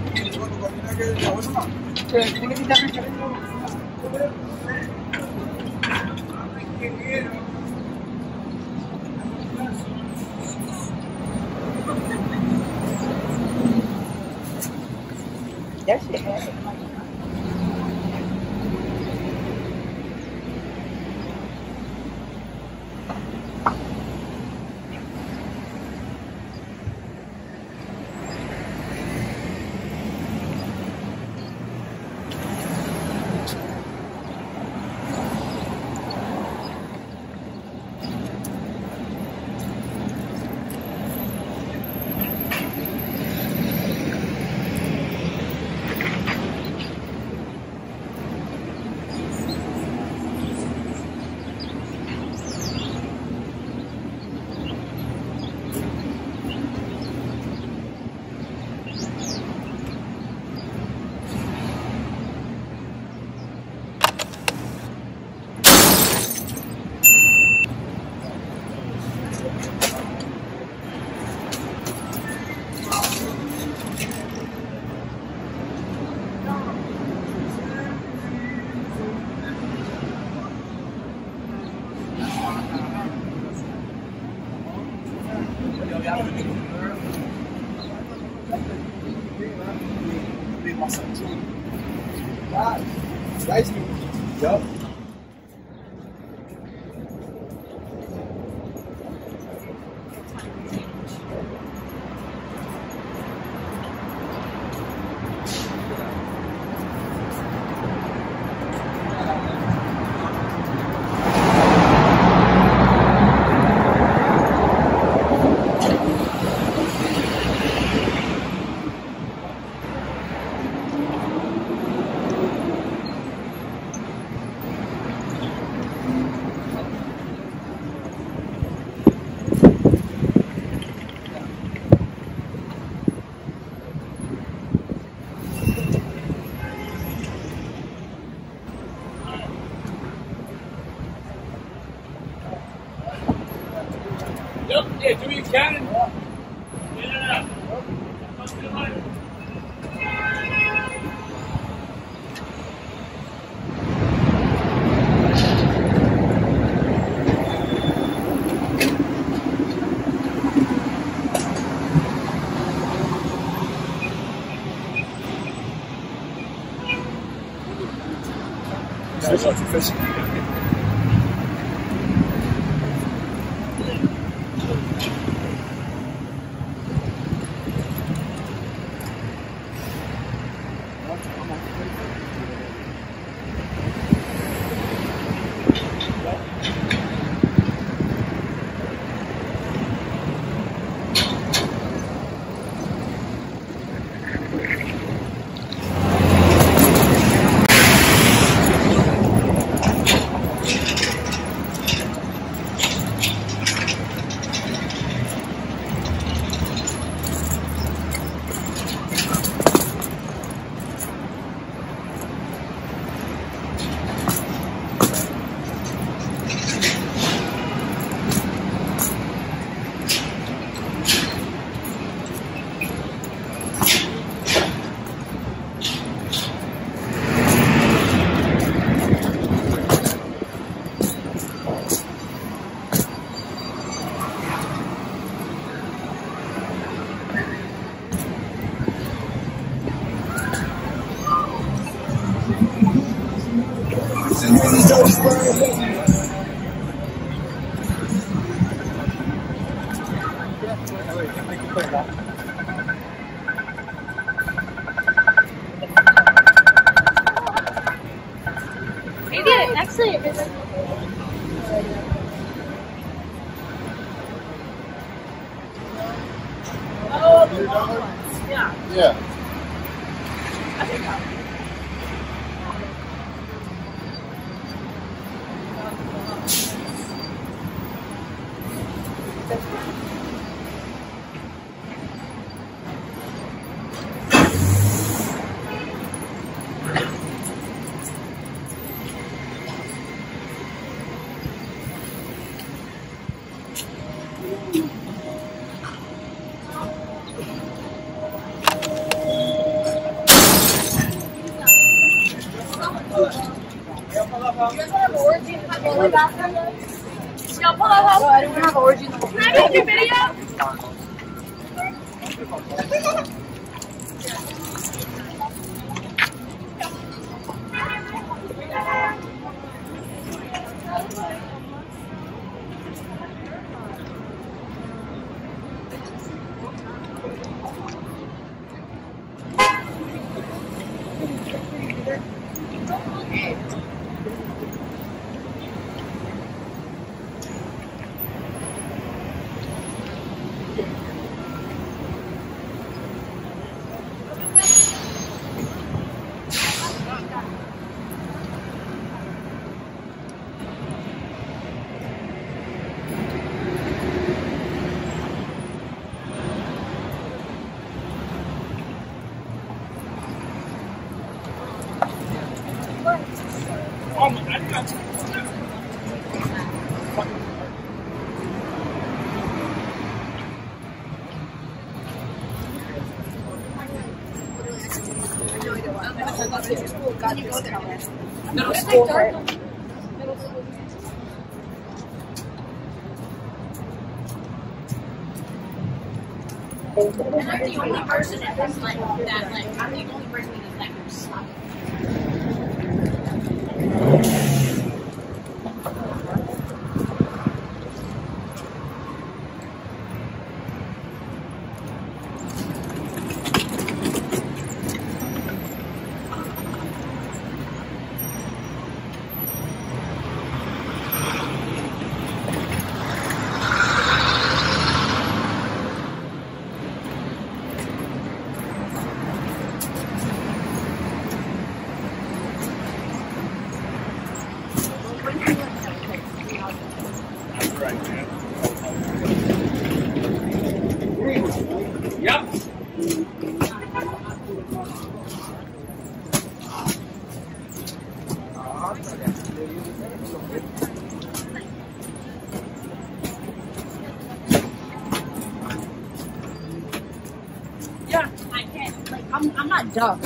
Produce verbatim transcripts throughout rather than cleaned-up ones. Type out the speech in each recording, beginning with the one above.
That shit had Nice. Yup. Yep, yeah, do what you can. Yeah. That's not efficient. He did it. Actually, it was. Oh, the long ones. Yeah. Yeah. I think that. guys want to have orgy in my bowling bathroom? Yo, pull up. No, I don't have orgy in the bowling. Can I make your video? Oh my God, that's Middle school, right? And I'm the only person in this like that like I'm the only person in this like who's stuck. right, man. Yep. Yeah, I can't. Like, I'm, I'm not dumb.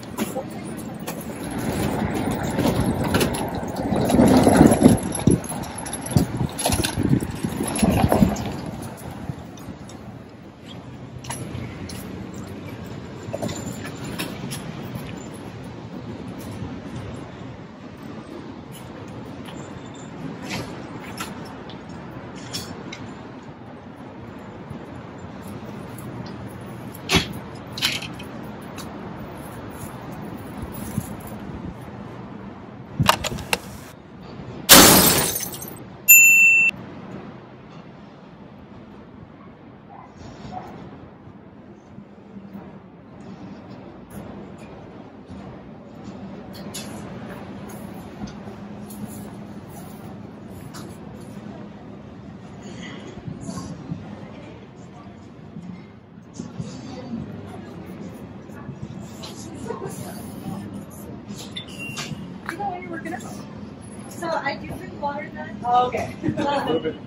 So I do drink water then. Oh, okay. A little bit.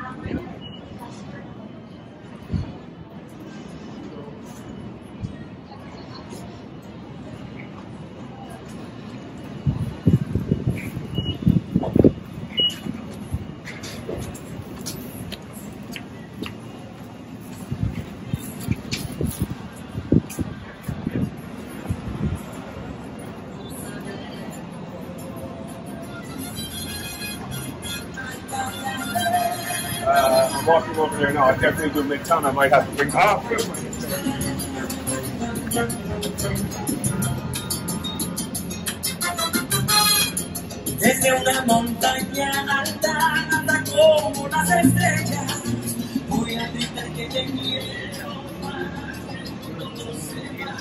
Uh, I'm walking over there now. I definitely do Midtown. I might have to bring off. Desde una montaña alta, alta como las estrellas, voy a gritar que te quiero para que todo sea.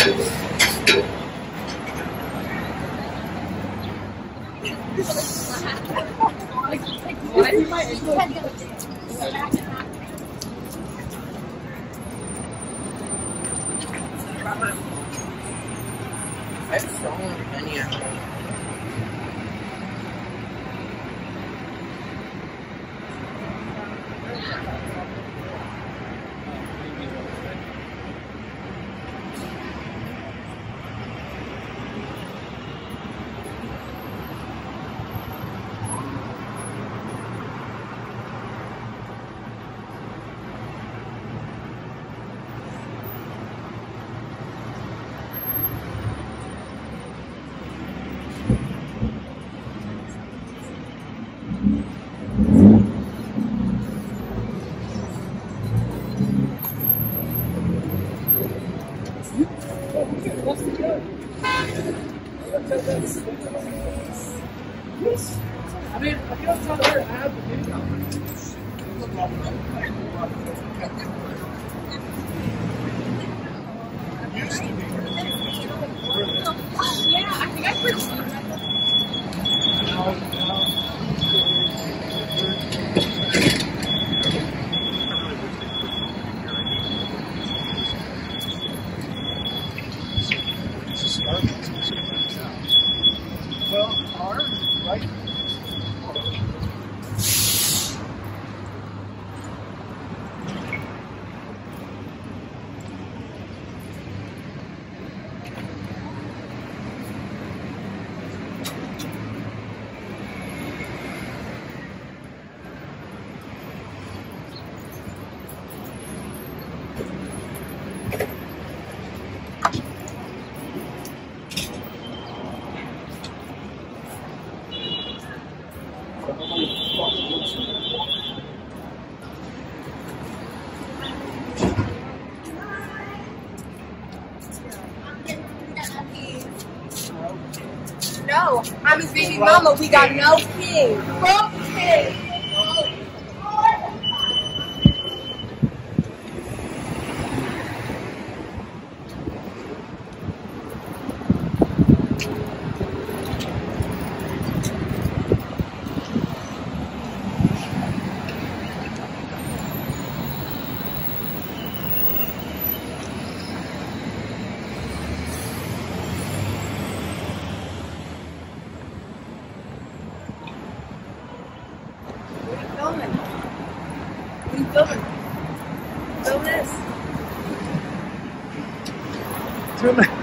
I have so many at home. I mean, I can't tell her I have the video. Used to be. Yeah, I think I perceived that. Well, our right. No, I'm his baby mama. We got no kids. No kids. Filming. What are you filming? Film this. Film it.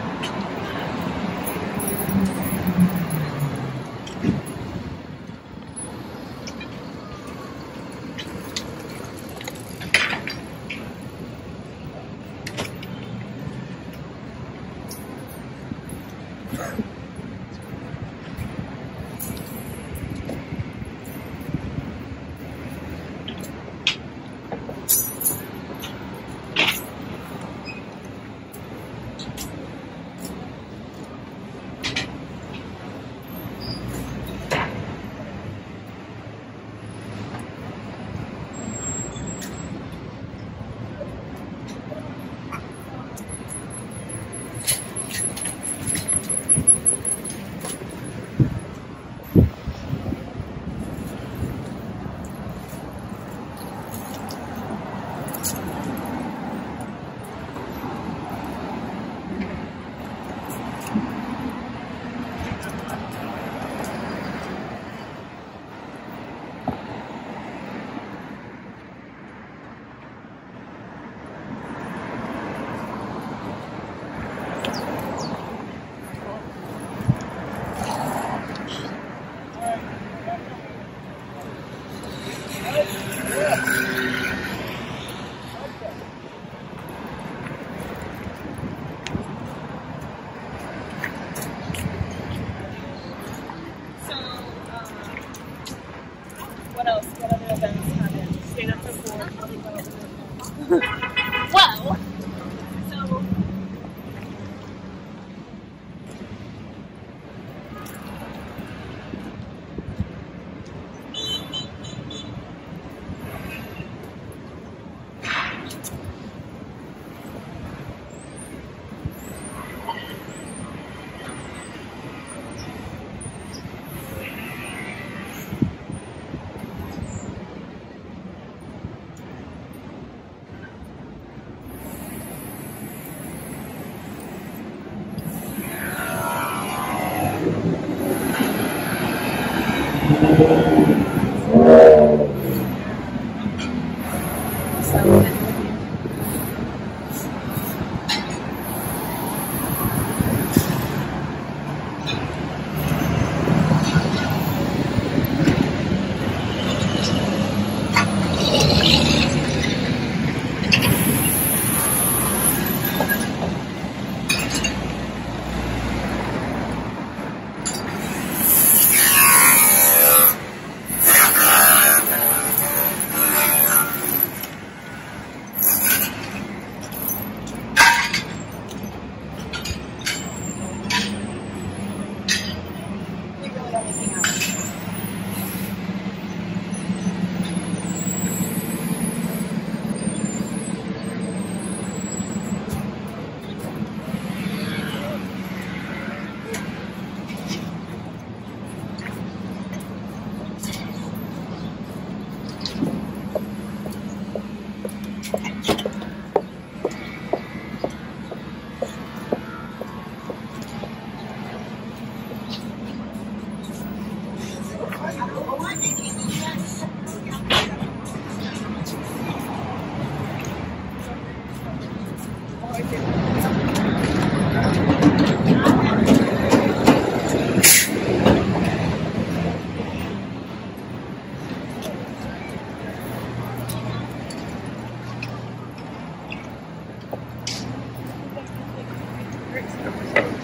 episodes.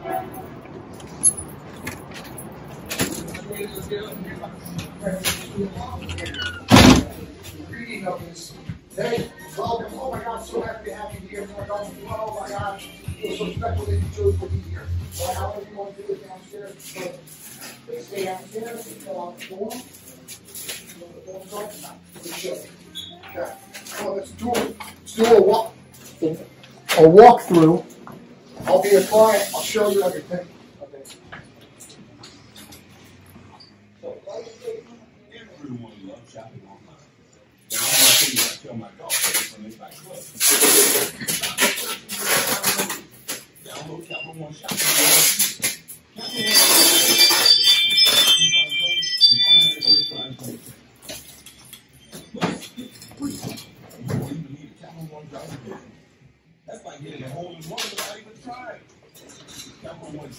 Reading of this. Hey, welcome. Oh my God, so happy to have you here. Oh my gosh, it's so special that you chose to be here. Well, however you want to do it downstairs, but they stay downstairs, they fill out the form. You know what the form's on? Let me show you. Okay. Well, let's do, let's do a walk, a walkthrough. I'll be a client. I'll show you everything. Okay. Everyone loves shopping online. Now, I'm going to tell you what I tell my golf players when they buy clubs. Download Capital One Shopping That's like getting a hole in one without even trying. Capital One.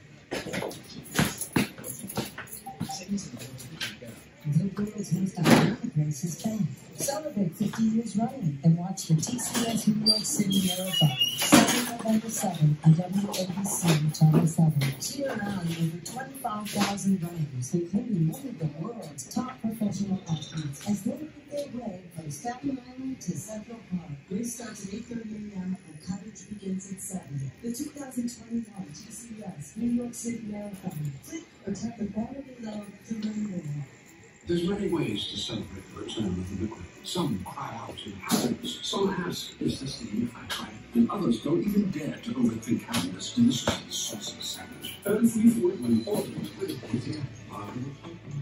The world's most iconic race is ten. Celebrate fifty years running and watch the T C S New York City Marathon. Saturday, November seventh on W A B C Channel seven. Cheer around over twenty-five thousand runners, including many of the world's top professional athletes, as they make their way from Staten Island to Central Park. Race starts at eight thirty a m and coverage begins at seven. The two thousand twenty-one T C S New York City Marathon. Click or tap the banner below to learn more. There's many ways to celebrate the return of the liquid. Some cry out in happiness. Some ask, is this the unified tribe? And others don't even dare to overthink having this delicious and saucy sandwich. Earn free food when you order it with a pointy arm.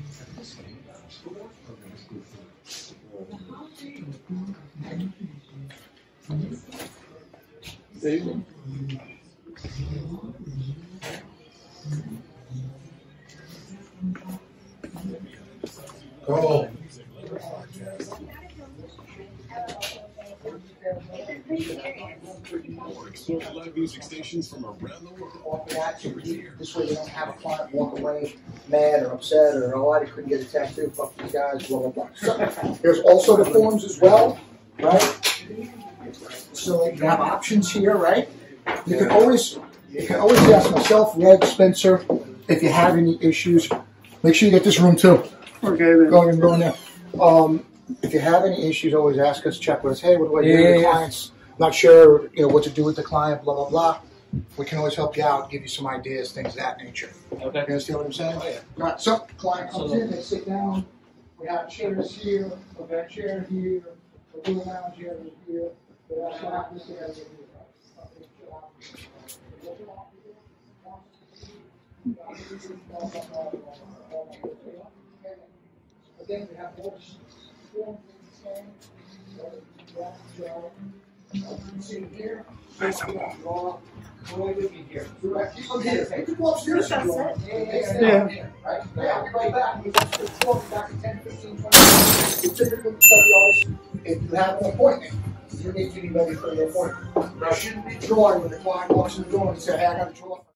There you go. Go. Explore live music stations from around the world. This way you don't have a client walk away mad or upset or, oh, I couldn't get a tattoo, fuck these guys, blah, blah, blah. So, there's also the forms as well, right? So you have options here, right? You can always, you can always ask myself, Red, Spencer, if you have any issues. Make sure you get this room too. Okay, then. Go and go in there. Um, if you have any issues, always ask us, check with us. Hey, what do I do Yeah, with the yeah. clients? Not sure, you know, what to do with the client, blah, blah, blah. We can always help you out, give you some ideas, things of that nature. Okay. You understand what I'm saying? Oh, yeah. Right, so client comes in, they sit down. We have chairs here, we have a chair here, a little lounge here, here. We also have this area here. Again, we have more forms in here. Nice. Roy with me here. Keep them here. You can go upstairs if you want. Yeah. Right? Yeah, I'll be right back. We just perform back in ten, fifteen, twenty minutes. We typically tell the artist, if you have an appointment, you need to be ready for your appointment. Now, shouldn't be drawing when the client walks in the door and say, hey, I got to draw.